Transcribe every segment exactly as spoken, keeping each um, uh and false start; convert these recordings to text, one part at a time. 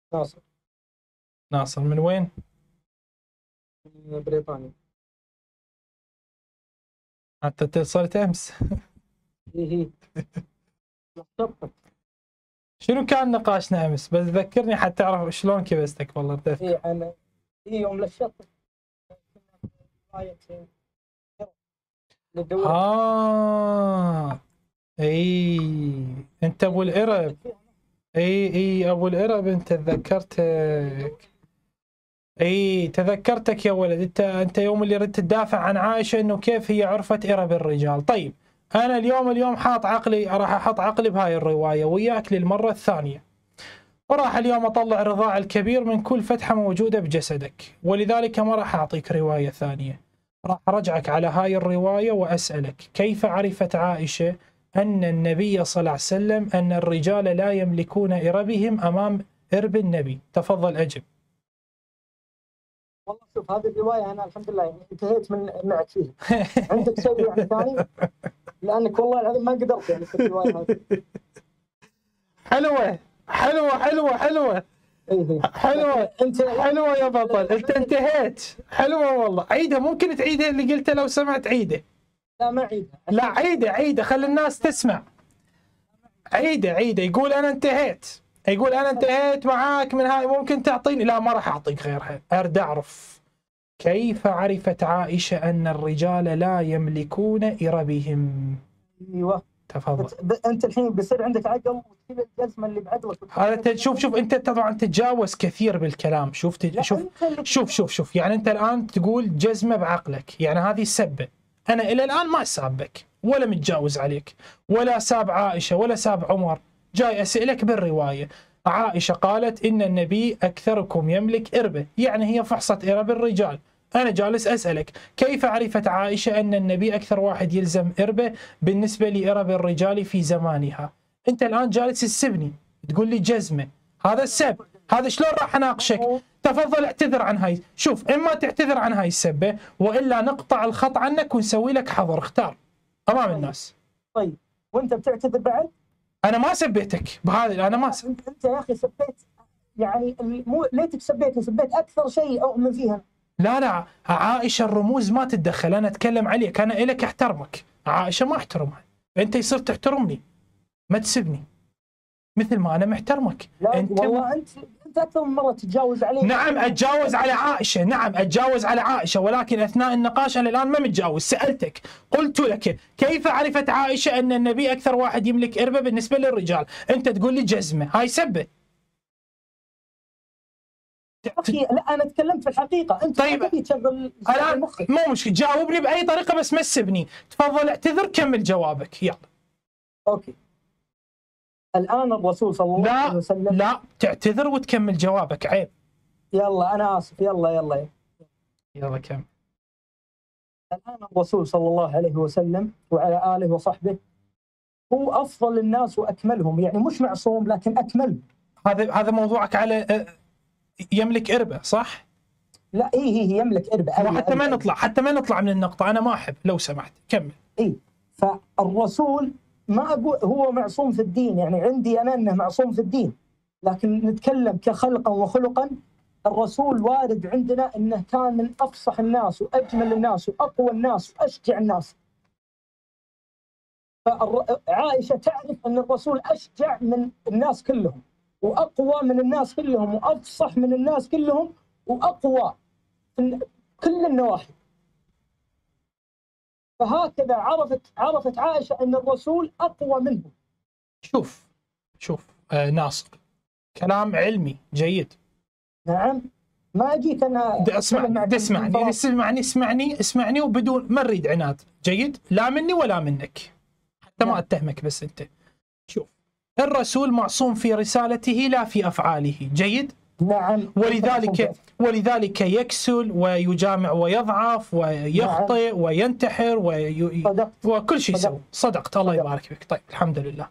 ناصر. ناصر من وين؟ من بريطانيا. حتى اتصلت امس. ايه هي. شنو كان نقاشنا امس؟ بس ذكرني حتى اعرف شلون كبستك والله تذكر. ايه انا ايه يوم للشط. اه اي انت ابو الارب. اي اي ابو الارب انت تذكرتك. اي تذكرتك يا ولد. انت انت يوم اللي ردت تدافع عن عائشه انه كيف هي عرفت ارب الرجال. طيب انا اليوم اليوم حاط عقلي، راح احط عقلي بهاي الروايه وياك للمره الثانيه. وراح اليوم اطلع الرضاع الكبير من كل فتحه موجوده بجسدك، ولذلك ما راح اعطيك روايه ثانيه. راح ارجعك على هاي الروايه واسالك كيف عرفت عائشه ان النبي صلى الله عليه وسلم ان الرجال لا يملكون اربهم امام ارب النبي؟ تفضل اجب. والله شوف هذه الروايه انا الحمد لله يعني انتهيت من معك فيها. عندك شيء يعني ثاني؟ لانك والله العظيم ما قدرت يعني في الروايه هذه. حلوه حلوه حلوه حلوه ايه حلوه انت حلوه يا بطل. انت انتهيت. حلوه والله. عيدها، ممكن تعيدها اللي قلته لو سمعت عيده. لا ما عيدها. لا عيده عيده، خلي الناس تسمع. عيده عيده. يقول انا انتهيت، يقول انا انتهيت معاك من هاي. ممكن تعطيني؟ لا ما راح اعطيك غيرها. اريد اعرف كيف عرفت عائشه ان الرجال لا يملكون اربهم؟ ايوه تفضل. انت الحين بيصير عندك عقل وتجيب الجزمه اللي بعدوك. هذا شوف شوف انت طبعا تتجاوز كثير بالكلام. شوف تج... شوف شوف شوف شوف يعني انت الان تقول جزمه بعقلك، يعني هذه السبه. انا الى الان ما سابك ولا متجاوز عليك ولا ساب عائشه ولا ساب عمر. جاي اسالك بالروايه. عائشه قالت ان النبي اكثركم يملك اربه، يعني هي فحصت ارب الرجال. انا جالس اسالك كيف عرفت عائشه ان النبي اكثر واحد يلزم اربه بالنسبه لارب الرجال في زمانها؟ انت الان جالس تسبني تقول لي جزمه. هذا السب. هذا شلون راح اناقشك؟ تفضل اعتذر عن هاي. شوف اما تعتذر عن هاي السبه والا نقطع الخط عنك ونسوي لك حظر. اختار امام الناس. طيب وانت بتعتذر بعد؟ انا ما سبيتك بهذه. انا ما سب... انت يا اخي سبيت يعني مو ليتك سبيت سبيت اكثر شيء اؤمن فيها. لا لا عائشه الرموز ما تتدخل. انا اتكلم عليك. انا الك احترمك. عائشه ما احترمها. انت يصير تحترمني ما تسبني مثل ما انا محترمك. لا انت والله انت انت اكثر من مره تتجاوز علي. نعم اتجاوز على عائشه. نعم اتجاوز على عائشه، ولكن اثناء النقاش انا الان ما متجاوز. سالتك قلت لك كيف عرفت عائشه ان النبي اكثر واحد يملك اربه بالنسبه للرجال؟ انت تقول لي جزمه. هاي سبه. اخي لا انا تكلمت في الحقيقه. انت طيب تبي تشغل الان مخك. مو مشكله. جاوبني باي طريقه بس ما تسبني. تفضل اعتذر كمل جوابك يلا. اوكي الان الرسول صلى الله عليه وسلم. لا تعتذر وتكمل جوابك. عيب. يلا انا اسف. يلا يلا يلا كمل. الان الرسول صلى الله عليه وسلم وعلى اله وصحبه هو افضل الناس واكملهم، يعني مش معصوم لكن اكملهم. هذا هذا موضوعك على يملك اربه صح؟ لا اي هي يملك اربه. حتى ما نطلع حتى ما نطلع من النقطه. انا ما احب لو سمحت كمل. اي فالرسول ما اقول هو معصوم في الدين، يعني عندي انا انه معصوم في الدين، لكن نتكلم كخلقا وخلقا. الرسول وارد عندنا انه كان من افصح الناس واجمل الناس واقوى الناس واشجع الناس. فعائشه تعرف ان الرسول اشجع من الناس كلهم واقوى من الناس كلهم وافصح من الناس كلهم واقوى في كل النواحي. فهكذا عرفت عرفت عائشه ان الرسول اقوى منه. شوف شوف آه ناصر كلام علمي جيد. نعم ما جيت انا اسمعني اسمعني اسمعني اسمعني اسمعني وبدون ما نريد عناد. جيد لا مني ولا منك حتى ما اتهمك. بس انت شوف الرسول معصوم في رسالته لا في افعاله. جيد. نعم ولذلك ولذلك يكسل ويجامع ويضعف ويخطئ نعم. وينتحر وي... وكل شيء يسوي. صدقت. الله يبارك فيك. طيب الحمد لله.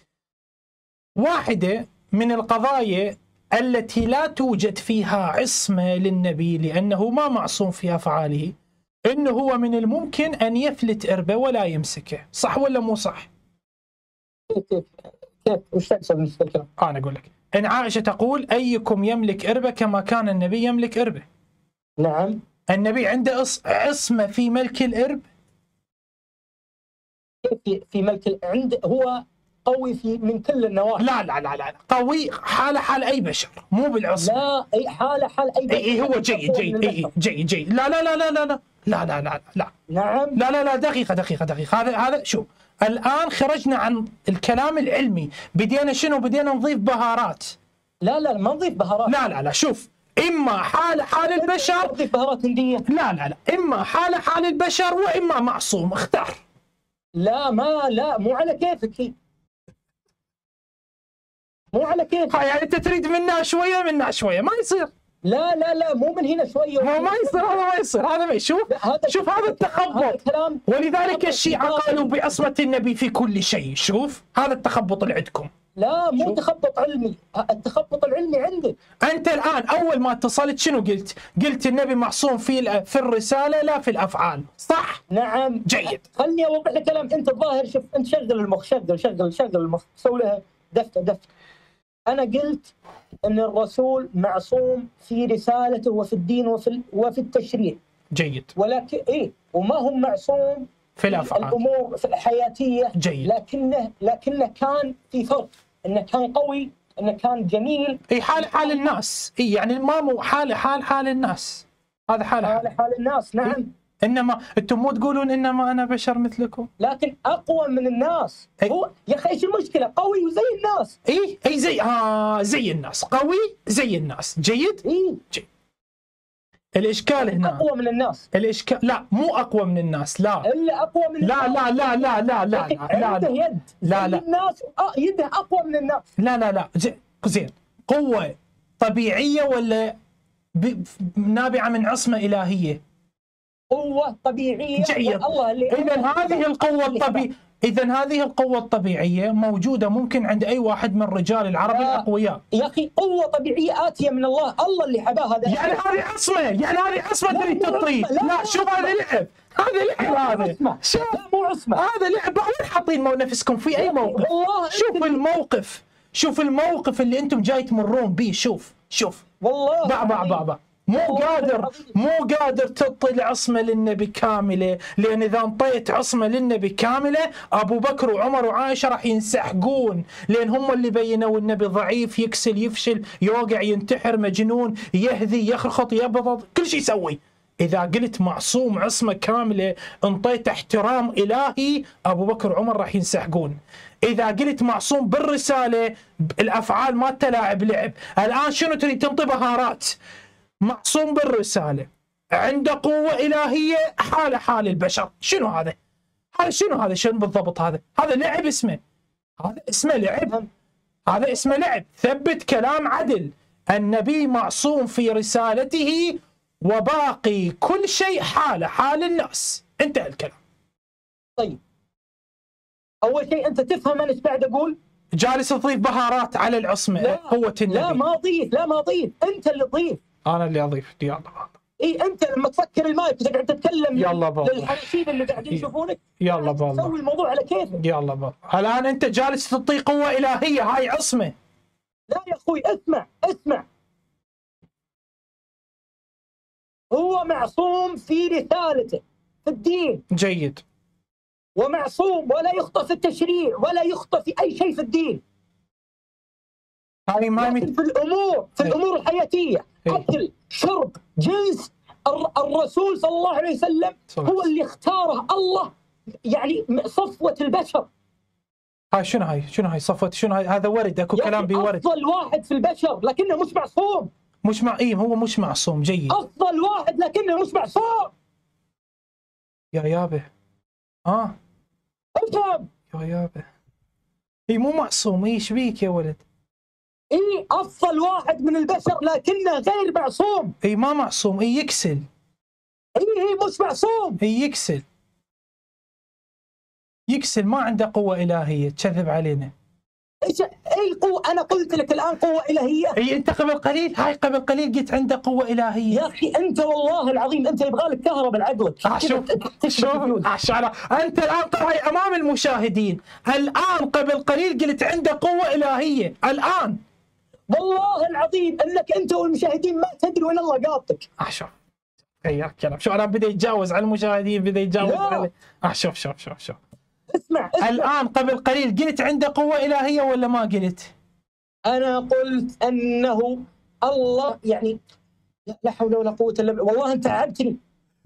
واحدة من القضايا التي لا توجد فيها عصمة للنبي لأنه ما معصوم في أفعاله إنه هو من الممكن أن يفلت إربه ولا يمسكه. صح ولا مو صح؟ كيف كيف كيف وش تقصد بالكلام؟ أنا أقول لك ان عائشه تقول ايكم يملك اربه كما كان النبي يملك اربه. نعم. النبي عنده عصمه في ملك الارب. في في ملك عند هو قوي في من كل النواحي. لا لا لا لا قوي حاله حال اي بشر مو بالعصمه. لا اي حاله حال اي بشر. اي هو جيد جيد اي جيد جيد لا لا لا لا لا لا لا لا لا لا نعم. لا لا لا دقيقه دقيقه دقيقه هذا هذا شوف الان خرجنا عن الكلام العلمي، بدينا شنو؟ بدينا نضيف بهارات. لا لا ما نضيف بهارات. لا لا لا شوف اما حال حال البشر. نضيف بهارات هنديه. لا لا لا اما حال حال البشر واما معصوم، اختار. لا ما لا مو على كيفك هي. مو على كيفك. يعني انت تريد منا شويه منا شويه، ما يصير. لا لا لا مو من هنا شويه. ما ما يصير هذا ما يصير هذا ما يشوف. شوف هذا التخبط. ولذلك الشيعة قالوا بعصمة النبي في كل شيء. شوف هذا التخبط اللي عندكم. لا مو تخبط علمي، التخبط العلمي عندك. انت الان اول ما اتصلت شنو قلت؟ قلت النبي معصوم في في الرساله لا في الافعال، صح؟ نعم. جيد. خلني اوضح لك كلام. انت الظاهر شوف انت شغل المخ، شغل شغل شغل المخ، سوي لها دفتة دفتة. انا قلت ان الرسول معصوم في رسالته وفي الدين وفي وفي التشريع. جيد. ولكن ايه وما هو معصوم في الافعال الامور الحياتيه. جيد. لكنه لكنه كان في فرق، انه كان قوي، انه كان جميل. اي حال حال الناس. اي يعني ما مو حال حال حال الناس. هذا حال حال حال الناس. نعم. إيه؟ انما انتم مو تقولون انما انا بشر مثلكم؟ لكن اقوى من الناس. أي. هو يا اخي ايش المشكله؟ قوي وزي الناس. اي اي زي اه زي الناس، قوي زي الناس. جيد. اي جيد. الاشكال هنا اقوى من الناس. الاشكال لا مو اقوى من الناس. لا الا اقوى من لا الناس. لا لا لا لا لا لا عنده لا يد لا زي لا الناس. آه يده اقوى من الناس. لا لا لا زين. قوة طبيعية ولا نابعة من عصمة إلهية؟ قوة طبيعية. جيد. الله اللي إذا هذه القوة الطبيعية إذا هذه القوة الطبيعية موجودة ممكن عند أي واحد من رجال العرب الأقوياء. يا أخي قوة طبيعية آتية من الله، الله اللي حباها هذا. يعني هذه عصمة، يعني هذه عصمة تريد تطيب. لا, لا شوف هذا لعب، هذا لعب هذا. شوف مو عصمة، هذا لعب. وين حاطين نفسكم في أي موقف؟ شوف الموقف، شوف الموقف اللي أنتم جاي تمرون به. شوف شوف والله باع باع باع باع. مو قادر مو قادر تعطي العصمه للنبي كامله، لان اذا انطيت عصمه للنبي كامله ابو بكر وعمر وعائشه راح ينسحقون، لان هم اللي بينوا النبي ضعيف، يكسل، يفشل، يوقع، ينتحر، مجنون، يهذي، يخرخط، يبضض، كل شيء يسوي. اذا قلت معصوم عصمه كامله انطيت احترام الهي، ابو بكر وعمر راح ينسحقون. اذا قلت معصوم بالرساله الافعال ما تلاعب لعب. الان شنو تريد تنطي بهارات؟ معصوم بالرسالة، عنده قوة إلهية، حال حال البشر. شنو هذا؟ هذا شنو هذا؟ شنو بالضبط هذا؟ هذا لعب اسمه. هذا اسمه لعب. هذا اسمه لعب. ثبت كلام عدل. النبي معصوم في رسالته وباقي كل شيء حاله حال الناس. انتهى الكلام. طيب أول شيء أنت تفهم أنا ايش قاعد أقول؟ جالس تضيف بهارات على العصمة، قوة النبي. لا ما أضيف، لا ما أضيف، أنت اللي تضيف. انا اللي اضيف. يلا اي انت لما تسكر المايك وتقعد تتكلم يلا بابا للحراشيد اللي قاعدين يشوفونك. يلا بابا سوي الموضوع على كيفك. يلا بابا. الان انت جالس تعطي قوه الهيه، هاي عصمه. لا يا اخوي اسمع اسمع، هو معصوم في رسالته في الدين. جيد. ومعصوم ولا يخطئ في التشريع ولا يخطئ في اي شيء في الدين. هاي ما لكن في الامور في الامور الحياتيه، اكل، شرب، جنس، الرسول صلى الله عليه وسلم هو اللي اختاره الله، يعني صفوة البشر. هاي شنو هاي؟ شنو هاي صفوة؟ شنو هاي؟ هذا ورد، اكو كلام بورد. افضل واحد في البشر لكنه مش معصوم. مش مع ايه هو مش معصوم. جيد. افضل واحد لكنه مش معصوم. يا يابه اه افهم يا يابه. اي مو معصوم. ايش بيك يا ولد؟ اي افضل واحد من البشر لكنه غير معصوم. اي ما معصوم. اي يكسل. اي اي مش معصوم. اي يكسل يكسل ما عنده قوة إلهية. تكذب علينا. ايش اي قوة؟ انا قلت لك الان قوة إلهية. اي انت قبل قليل هاي قبل قليل قلت عنده قوة إلهية. يا اخي انت والله العظيم انت يبغى لك كهرباء لعقلك. آه شوف شوف انت الان هاي امام المشاهدين، الان قبل قليل قلت عنده قوة إلهية. الان والله العظيم انك انت والمشاهدين ما تدري وين الله قاطك. اه شوف غير كلام، شو انا بدا يتجاوز على المشاهدين، بدا يتجاوز لا. على اه شوف شوف شوف شوف اسمع, اسمع. الان قبل قليل قلت عنده قوه الهيه ولا ما قلت؟ انا قلت انه الله يعني لا حول ولا قوه الا بالله. والله انت تعبتني.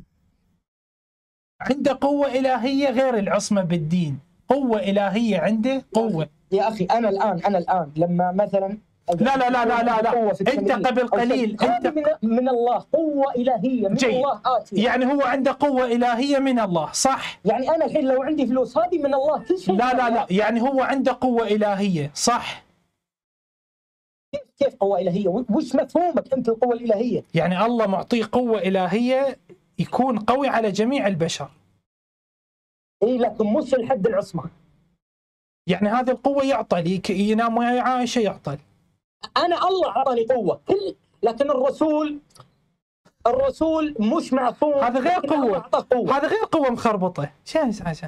عنده قوه الهيه غير العصمه بالدين، قوه الهيه عنده قوه. يا اخي انا الان انا الان لما مثلا لا لا لا لا لا, لا. انت قبل قليل انت من, من الله قوه الهيه من جيد. الله آتية. يعني هو عنده قوه الهيه من الله صح؟ يعني انا الحين لو عندي فلوس هذه من الله كل شيء. لا لا لا يعني هو عنده قوه الهيه صح؟ كيف قوه الهيه؟ وش مفهومك انت القوه الالهيه؟ يعني الله معطيه قوه الهيه يكون قوي على جميع البشر. اي لكن مش لحد العصمه. يعني هذه القوه يعطى لي ينام ويا عائشه يعطى. انا الله اعطاني قوه كل، لكن الرسول الرسول مش معصوم. هذا غير قوه. قوة. هذا غير قوه مخربطه. شان عشان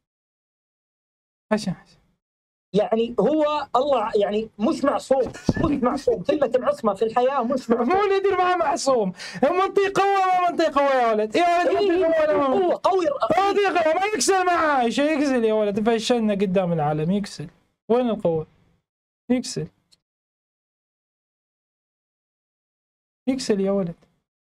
عشان يعني هو الله يعني مش معصوم، مش معصوم. كلمه العصمه في الحياه مش معصوم. مو ندير معه معصوم. منطق قوه ما منطق قوه يا ولد، يا ولد منطق قوه ولا ما قوه قوي قوه ما يكسل مع عايشه، يكسل يا ولد، فشلنا قدام العالم يكسل. وين القوه؟ يكسل يكسل يا ولد.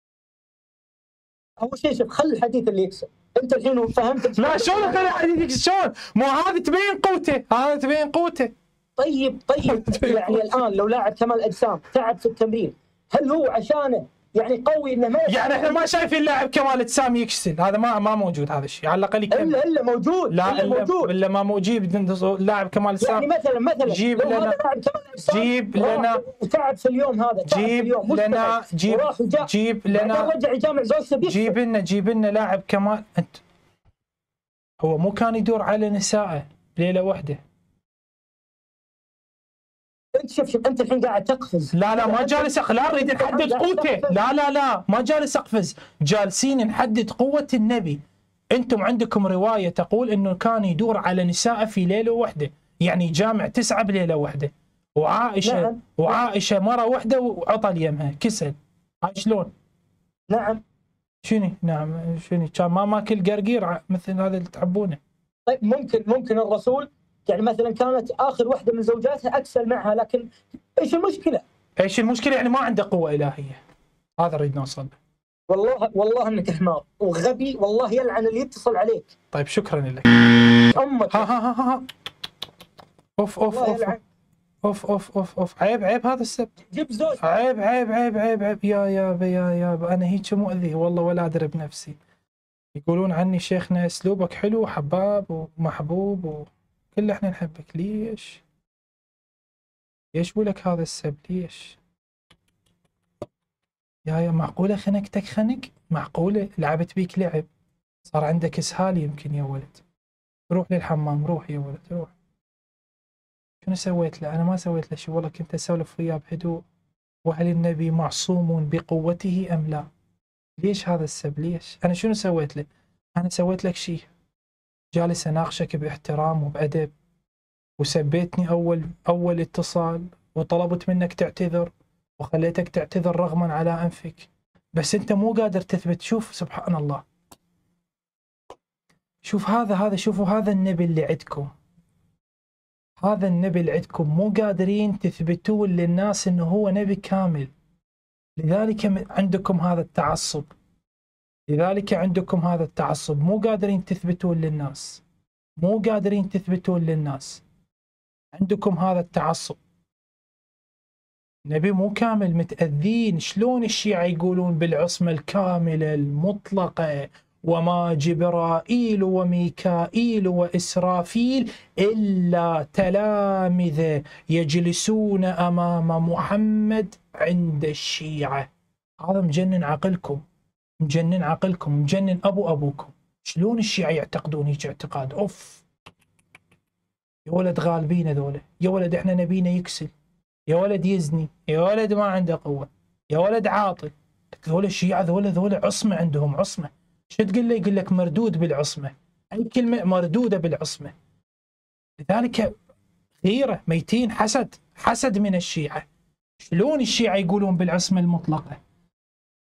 اول شيء شوف خلي الحديث اللي يكسب. انت الحين فهمت؟ لا شلون خلي الحديث يكسب؟ شلون؟ مو هذه تبين قوته، هذا تبين قوته. طيب طيب يعني الان لو لاعب كمال اجسام تعب في التمرين، هل هو عشانه يعني قوي انه ما يعني احنا ما شايفين لاعب كمال اجسام يكسل؟ هذا ما ما موجود هذا الشيء، على الاقل يكمل. الا الا موجود. لا الا الا موجود. الا ما مو جيب لاعب كمال اجسام. يعني مثلا مثلا جيب لو لنا هذا لاعب كمال اجسام جيب لنا وتعب في اليوم هذا، تعب جيب في اليوم لنا جيب جيب لنا رجع يجامع زوجته بيكسب. جيب لنا جيب لنا لاعب كمال. انت هو مو كان يدور على نسائه بليله واحده؟ انت شوف شوف انت الحين قاعد تقفز. لا لا ما جالس لا نريد نحدد قوته. لا لا لا ما جالس اقفز، جالسين نحدد قوه النبي. انتم عندكم روايه تقول انه كان يدور على نسائه في ليله واحده، يعني جامع تسعه بليله واحده، وعائشه نعم. وعائشه مره واحده وعطى اليمها كسل. هاي شلون؟ نعم. شنو نعم شنو؟ كان ما ماكل قرقير مثل هذا اللي تحبونه. طيب ممكن ممكن الرسول يعني مثلا كانت اخر واحده من زوجاتها اكسل معها، لكن ايش المشكله؟ ايش المشكله؟ يعني ما عنده قوه الهيه. هذا نريد نوصل له. والله والله انك حمار وغبي، والله يلعن اللي يتصل عليك. طيب شكرا لك. امك. ها ها ها ها اوف اوف اوف اوف اوف اوف اوف عيب عيب هذا السب. جيب زوج. عيب عيب عيب عيب عيب يا يابا يا يابا انا هيك مؤذي والله ولا ادري بنفسي. يقولون عني شيخنا اسلوبك حلو وحباب ومحبوب وكل احنا نحبك. ليش؟ ليش بولك هذا السب؟ ليش؟ يا يا معقولة خنقتك خنق؟ معقولة لعبت بيك لعب؟ صار عندك اسهال يمكن يا ولد. روح للحمام روح يا ولد روح. شنو سويت له؟ انا ما سويت له شيء والله، كنت اسولف وياه بهدوء. وهل النبي معصوم بقوته ام لا؟ ليش هذا السب؟ ليش؟ انا شنو سويت له؟ انا سويت لك شيء؟ جالس اناقشك باحترام وبادب، وسبيتني اول اول اتصال وطلبت منك تعتذر وخليتك تعتذر رغما على انفك، بس انت مو قادر تثبت. شوف سبحان الله، شوف هذا هذا شوفوا هذا النبي اللي عندكم، هذا النبي اللي عندكم مو قادرين تثبتون للناس انه هو نبي كامل. لذلك عندكم هذا التعصب، لذلك عندكم هذا التعصب، مو قادرين تثبتون للناس، مو قادرين تثبتون للناس، عندكم هذا التعصب. نبي مو كامل، متأذين. شلون الشيعة يقولون بالعصمة الكاملة المطلقة وما جبرائيل وميكائيل وإسرافيل إلا تلامذة يجلسون أمام محمد عند الشيعة. هذا مجنن عقلكم، مجنن عقلكم، مجنن أبو أبوكم. شلون الشيعة يعتقدون هيك اعتقاد؟ أوف يا ولد غالبين هذولا، يا ولد احنا نبينا يكسل، يا ولد يزني، يا ولد ما عنده قوة، يا ولد عاطل. ذولا الشيعة ذولا ذولا عصمة، عندهم عصمة. شو تقول له؟ يقول لك مردود بالعصمة، أي كلمة مردودة بالعصمة. لذلك غيرة، ميتين حسد، حسد من الشيعة. شلون الشيعة يقولون بالعصمة المطلقة؟